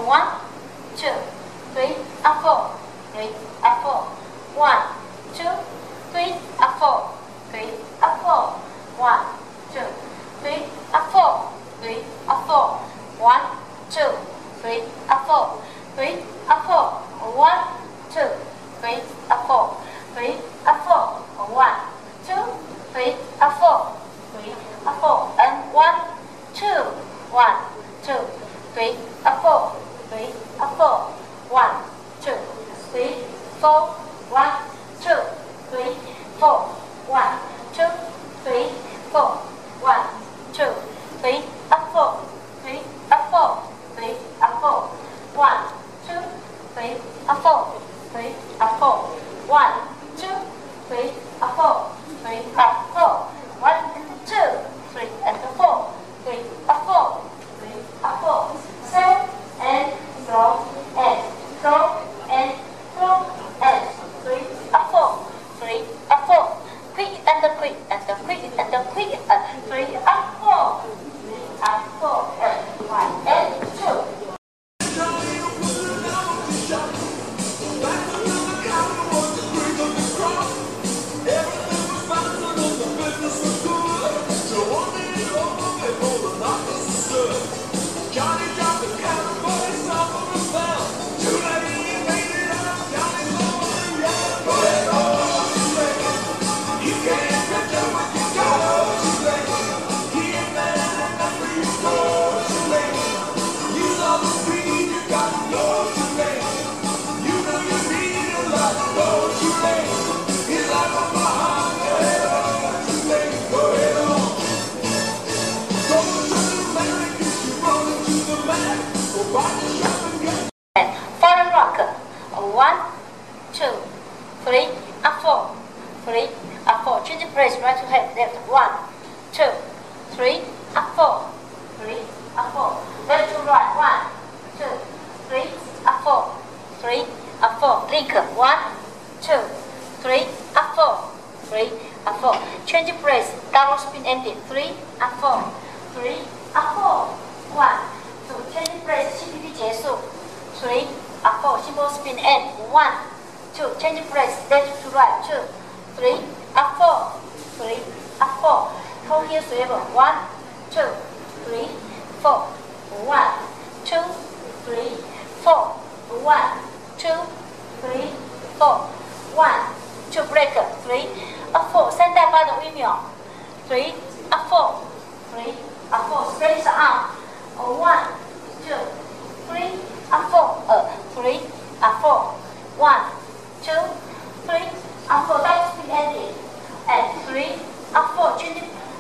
1, 2, 3, 4, 3, 4, 1, 2, 3, 4, 3, 4, 1, 2, 3, 4, 3, 4, 1, 2, 3, 4, 3, 4, 1, 2, 3, 4, 3, 4, 1, 2, 3, 4, 3, 4, and 1, 2, 1, 2, 3, 4, 3, 4, 1, 2, 3, 4, 1, 2, 3, 4, 1, 2, 3, 4, 1, 2, 3, 4, 3, 4, 3, 4, 1, 2, 3, 4, 3, 4, 1, 2, 3, 4, 3, 4, 1, 2, 3, and 4, 3, 4, 3, 4, 7 and slow and slow and slow and 3, 4, 3, 4, quick and quick and quick and quick and 3, 4, 3, 4 and 1 and 2. Foreign rocker. 1, 2, 3, 4, 3, 4. Change the place, right to left, left. 1, 2, 3, 4, 3, 4. Left to right. 1, 2, 3, 4, 3, 4. Link. 1, 2, 3, 4, 3, 4. Change the place, double spin ending. 3, 4, 3, 4. 1, 2. Change the place, CPP 结束。3, 4, simple spin end. 1, 2, change place, left to right. 2, 3, 4, 3, 4. Hold here forever. 1, 2, 3, 4, 1, 2, 3, 4, 1, 2, 3, 4, 1, 2 break. 3, 4. 三带八的微秒。3, 4, 3, 4. Spread the arm. 1, 2, 3, 4, 3, 4, 1, 2, 3, 4, double spin ending, and 3, 4, change,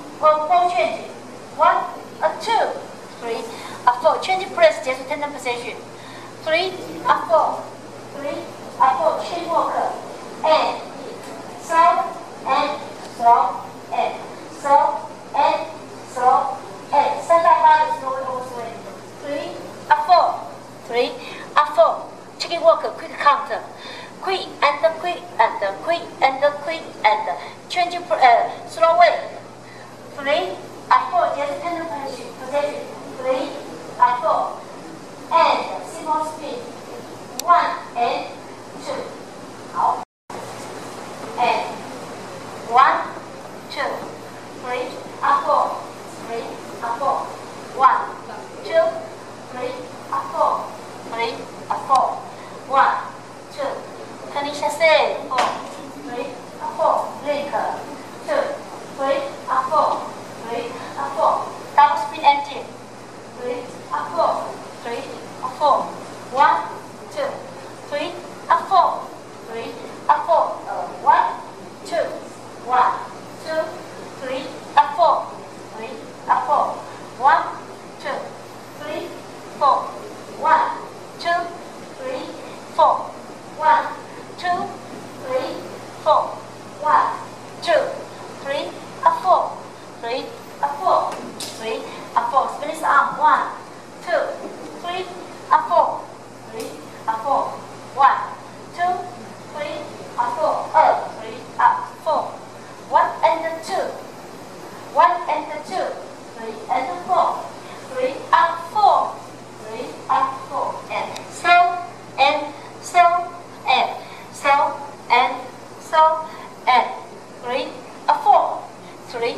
4 change, 1, 2, 3, 4, change press,结束 tender position, 3, 4, 3, 4, chain walk, and slow, and slow, and slow, and slow, and 三带八的 slow swing, 3, 4, 3, 4. Chicken walk, quick counter. Quick and quick and quick and quick and change slow way. 3, 4. Just tender position. 3, 4. And simple spin. 1 and 2. 好。And 1, 2, 3, 4. 3, 4. 1, 2, 3, 4. 3, 4, 1, 2, turning chassé, 4, 3, 4, link, 2, 3, 4, 3, 4, double spin engine, 3, 4, 3, 4, 1, 2, 3, 4, 3, 4, 1, 2, 1, 2, 3, 4, 3, 4, 1, 2, 3, 4, 1, 2, 3, 4, 1, 2, 3, 4, 1, 2, 3, 4, 3, 4, 3, 4. Spin his arm. 1, 2, 3, 4, 3,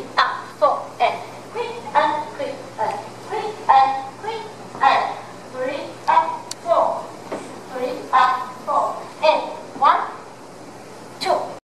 up, 4, and quick, and